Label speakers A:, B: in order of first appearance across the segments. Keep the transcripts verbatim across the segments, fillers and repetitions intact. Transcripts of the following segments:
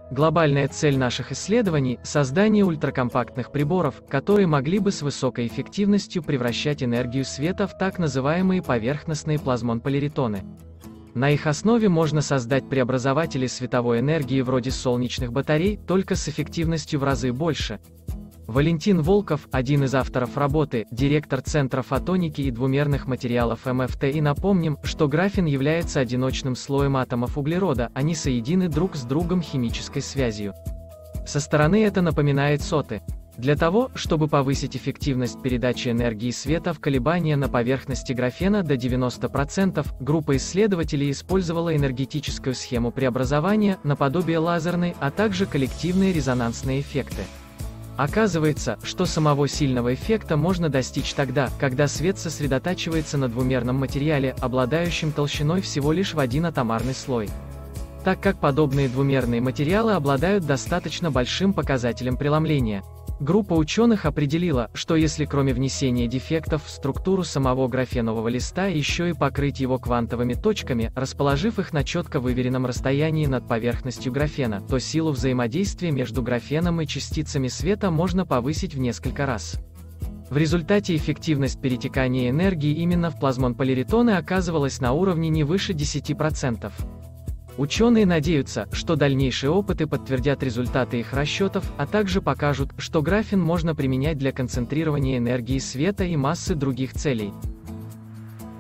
A: Глобальная цель наших исследований – создание ультракомпактных приборов, которые могли бы с высокой эффективностью превращать энергию света в так называемые поверхностные плазмон-поляритоны. На их основе можно создать преобразователи световой энергии вроде солнечных батарей, только с эффективностью в разы больше. Валентин Волков, один из авторов работы, директор Центра фотоники и двумерных материалов эм эф тэ, и напомним, что графен является одиночным слоем атомов углерода, они соединены друг с другом химической связью. Со стороны это напоминает соты. Для того, чтобы повысить эффективность передачи энергии света в колебания на поверхности графена до девяноста процентов, группа исследователей использовала энергетическую схему преобразования, наподобие лазерной, а также коллективные резонансные эффекты. Оказывается, что самого сильного эффекта можно достичь тогда, когда свет сосредотачивается на двумерном материале, обладающем толщиной всего лишь в один атомарный слой. Так как подобные двумерные материалы обладают достаточно большим показателем преломления. Группа ученых определила, что если кроме внесения дефектов в структуру самого графенового листа еще и покрыть его квантовыми точками, расположив их на четко выверенном расстоянии над поверхностью графена, то силу взаимодействия между графеном и частицами света можно повысить в несколько раз. В результате эффективность перетекания энергии именно в плазмон-поляритоны оказывалась на уровне не выше десяти процентов. Ученые надеются, что дальнейшие опыты подтвердят результаты их расчетов, а также покажут, что графен можно применять для концентрирования энергии света и массы других целей.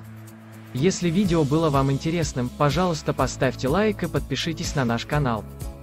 A: Если видео было вам интересным, пожалуйста, поставьте лайк и подпишитесь на наш канал.